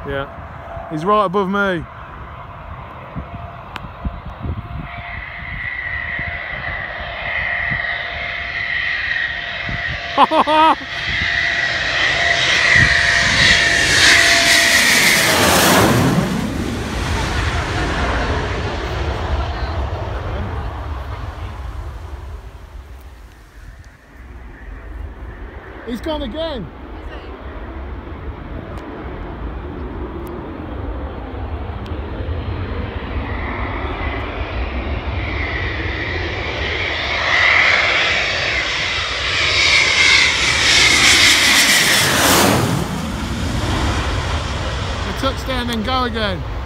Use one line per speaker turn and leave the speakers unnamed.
Yeah. He's right above me. He's gone again. Touchdown, then go again.